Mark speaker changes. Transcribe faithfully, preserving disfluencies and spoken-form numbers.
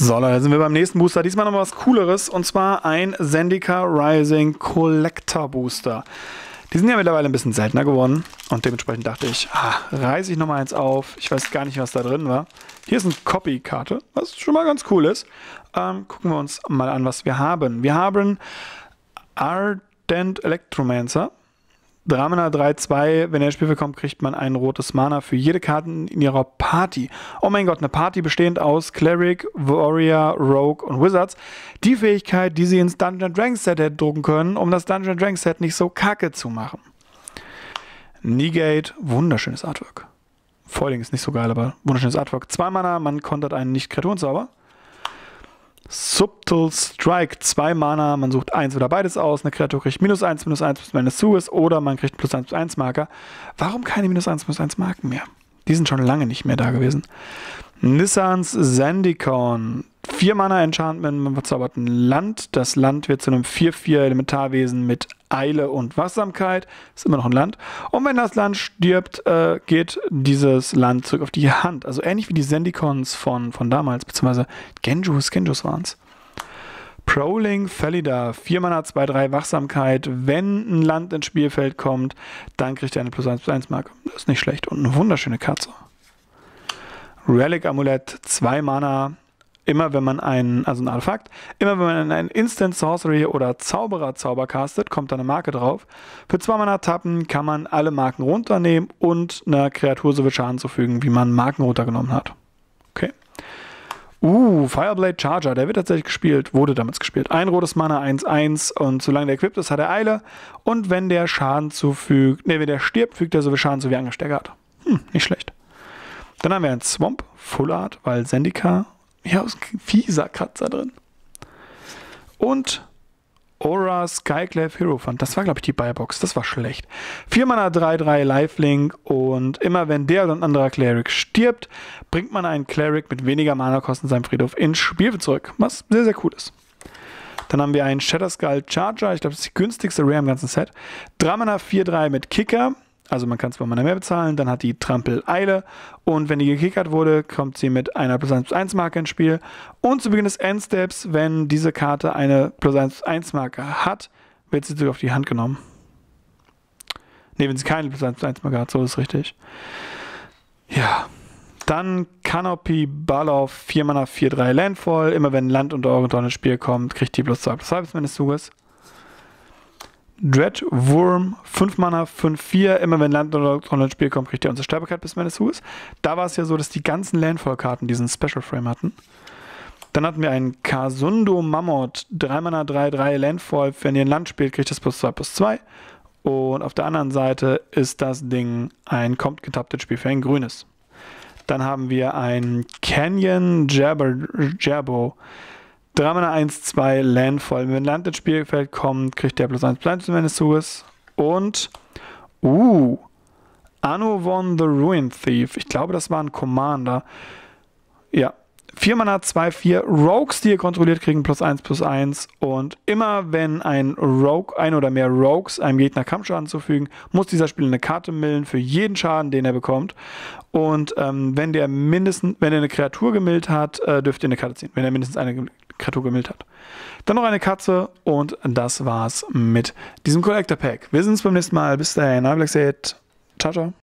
Speaker 1: So, Leute, sind wir beim nächsten Booster. Diesmal noch was Cooleres, und zwar ein Zendika Rising Collector Booster. Die sind ja mittlerweile ein bisschen seltener geworden und dementsprechend dachte ich, ah, reiße ich nochmal eins auf. Ich weiß gar nicht, was da drin war. Hier ist eine Copy-Karte, was schon mal ganz cool ist. Ähm, gucken wir uns mal an, was wir haben. Wir haben Ardent Electromancer. drei Mana, drei zwei, wenn er ins Spiel bekommt, kriegt man ein rotes Mana für jede Karte in ihrer Party. Oh mein Gott, eine Party bestehend aus Cleric, Warrior, Rogue und Wizards. Die Fähigkeit, die sie ins Dungeons Dragons Set hätte drucken können, um das Dungeons Dragons Set nicht so kacke zu machen. Negate, wunderschönes Artwork. Foiling ist nicht so geil, aber wunderschönes Artwork. zwei Mana, man kontert einen Nicht-Kreaturenzauber. Subtle Strike, zwei Mana, man sucht eins oder beides aus, eine Kreatur kriegt minus eins, minus eins, bis man es zu ist, oder man kriegt plus eins, plus eins Marker. Warum keine minus eins, minus eins Marken mehr? Die sind schon lange nicht mehr da gewesen. Nissans Zendikon, vier Mana Enchantment, man verzaubert ein Land. Das Land wird zu einem vier vier Elementarwesen mit Eile und Wachsamkeit. Ist immer noch ein Land. Und wenn das Land stirbt, äh, geht dieses Land zurück auf die Hand. Also ähnlich wie die Zendikons von, von damals, beziehungsweise Genjus, Genjus waren es. Prowling Felida, vier Mana, zwei drei Wachsamkeit. Wenn ein Land ins Spielfeld kommt, dann kriegt er eine plus eins plus eins Marke. Das ist nicht schlecht und eine wunderschöne Katze. Relic Amulett, zwei Mana. Immer wenn man einen, also ein Artefakt, immer wenn man einen Instant Sorcery oder Zauberer Zauber castet, kommt da eine Marke drauf. Für zwei Mana tappen kann man alle Marken runternehmen und einer Kreatur so viel Schaden zufügen, wie man Marken runtergenommen hat. Okay. Uh, Fireblade Charger, der wird tatsächlich gespielt, wurde damals gespielt. Ein rotes Mana, eins eins, und solange der equipped ist, hat er Eile. Und wenn der Schaden zufügt, ne, wenn der stirbt, fügt er so viel Schaden zu, wie er angesteckt hat. Hm, nicht schlecht. Dann haben wir einen Swamp, Full Art, weil Zendika, ja, ist ein fieser Kratzer drin. Und Aura Skyclave Hero Fund. Das war, glaube ich, die Buybox. Das war schlecht. vier Mana, drei drei Lifelink. Und immer wenn der oder ein anderer Cleric stirbt, bringt man einen Cleric mit weniger Mana-Kosten seinem Friedhof ins Spiel zurück. Was sehr, sehr cool ist. Dann haben wir einen Shatterskull Charger. Ich glaube, das ist die günstigste Rare im ganzen Set. drei Mana, vier drei mit Kicker. Also man kann zwei Mana mehr bezahlen, dann hat die Trampel Eile, und wenn die gekickert wurde, kommt sie mit einer plus eins plus eins Marke ins Spiel. Und zu Beginn des Endsteps, wenn diese Karte eine plus eins plus eins Marke hat, wird sie auf die Hand genommen. Ne, wenn sie keine plus eins plus eins Marke hat, so ist richtig. Ja, dann Canopy Balor, vier Mana, vier drei Landfall. Immer wenn Land unter Eure ins Spiel kommt, kriegt die plus zwei plus zwei bis meines Zuges. Dread Worm, fünf Mana, fünf vier. Immer wenn Land oder ins Spiel kommt, kriegt er unsere Sterbekeit bis meines Zuges. Da war es ja so, dass die ganzen Landfall-Karten diesen Special Frame hatten. Dann hatten wir einen Kasundo Mammoth, drei Mana, drei drei Landfall. Wenn ihr ein Land spielt, kriegt es plus zwei plus zwei. Und auf der anderen Seite ist das Ding ein kommt getapptes Spiel für ein grünes. Dann haben wir einen Canyon Jabber, Jabbo. drei Mana, eins zwei Landfall. Wenn Land ins Spielfeld kommt, kriegt der plus eins plus eins meines Zuges. Und, uh, Anowon the Ruin Thief. Ich glaube, das war ein Commander. Ja, vier Mana, zwei vier. Rogues, die ihr kontrolliert, kriegen plus eins plus eins. Und immer wenn ein Rogue, ein oder mehr Rogues einem Gegner Kampfschaden zufügen, muss dieser Spieler eine Karte millen für jeden Schaden, den er bekommt. Und ähm, wenn der mindestens, wenn er eine Kreatur gemillt hat, äh, dürft ihr eine Karte ziehen. Wenn er mindestens eine Kreatur gemillt hat. Dann noch eine Katze, und das war's mit diesem Collector Pack. Wir sehen uns beim nächsten Mal. Bis dahin, ciao, ciao.